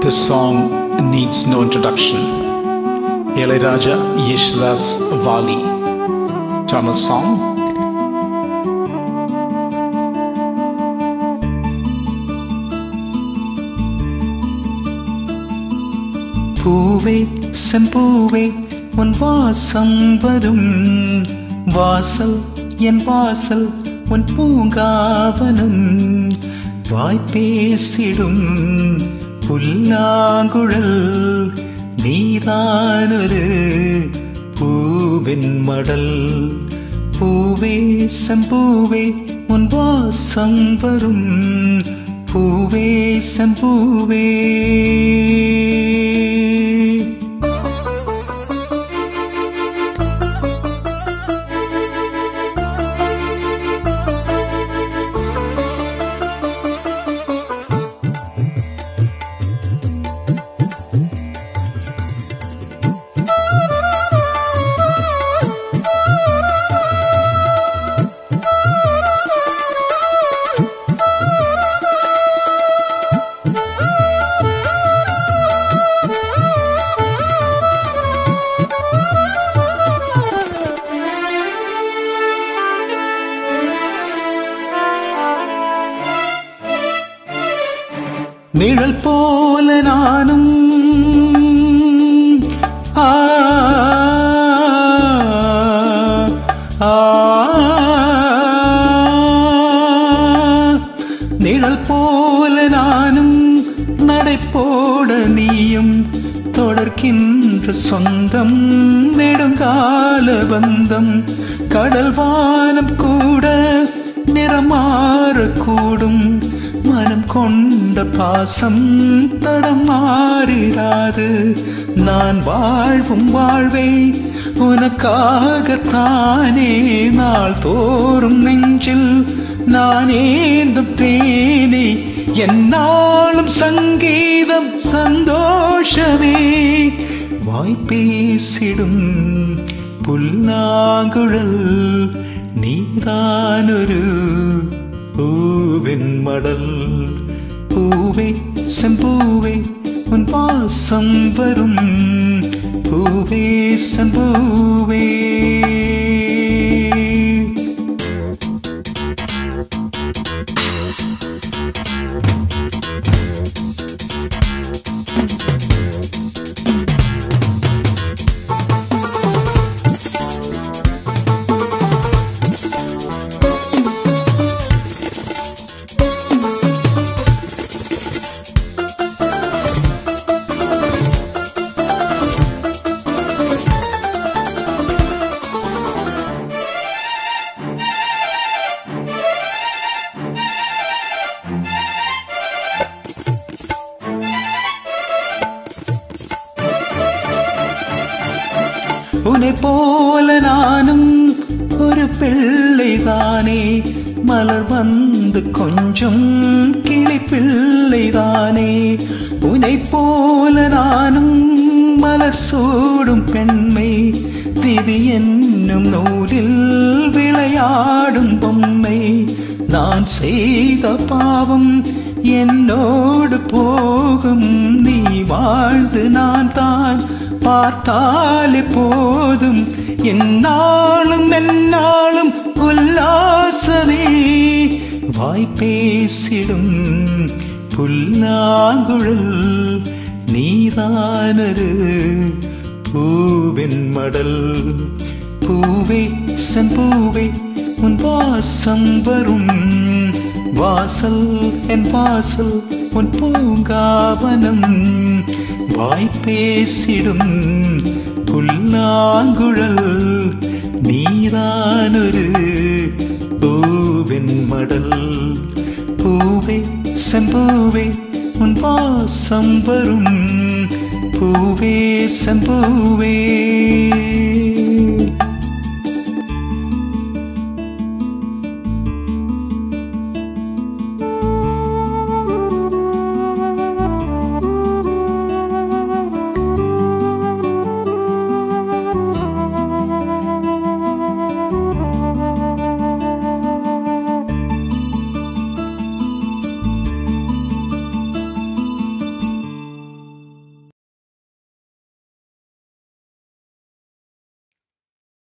This song needs no introduction. Ilayaraja Yesudas Vali. Tamil song. பூவே செம்பூவே உன் வாசம் வரும் வாசல் என் வாசல் உன் பூங்காவனம் வாய்ப்பேசிடும் புல்லாங்குழல் நீதானொரு பூவின் மடல் பூவே செம்பூவே உன் வாசம் வரும் பூவே செம்பூவே நிழல் போல நானும் நிழல் போல நானும் நடைபோட நீயும் தொடர்கின்ற சொந்தம் நெடுங்கால பந்தம் கடல் வானம் கூட நிறமாறக்கூடும் மனம் கொண்ட பாசம் தடம் மாறிடாது நான் வாழ்வும் வாழ்வே உனக்காகத்தானே நாள் தோறும் நெஞ்சில் நான் ஏந்தும் தேனே என்னாலும் சங்கீதம் சந்தோஷமே வாய்ப்பேசிடும் புல்லாங்குழல் நீதானொரு பூவின் மடல் பூவே செம்பூவே உன் வாசம் வரும் பூவே செம்பூவே உன்னை போல நானும் ஒரு பிள்ளைதானே மலர் வந்து கொஞ்சம் கிளி பிள்ளைதானே உன்னை போல நானும் மலர் சூடும் பெண்மை விதி என்னும் நூலில் விளையாடும் பொம்மை நான் செய்த பாவம் என்னோடு போகும் நீ வாழ்ந்து நான் தான் பார்த்தாலே போதும் என்னாலும் என்னாலும் உல்லாசமே வாய்ப்பேசிடும் புல்லாங்குழல் நீதானொரு பூவின் மடல் பூவே செம்பூவே உன் வாசம் வரும் வாசல் என் வாசல் உன் பூங்காவனம் வாய்ப்பேசிடும் புல்லாங்குழல் நீதானொரு பூவின் மடல் பூவே செம்பூவே உன் வாசம் வரும் பூவே செம்பூவே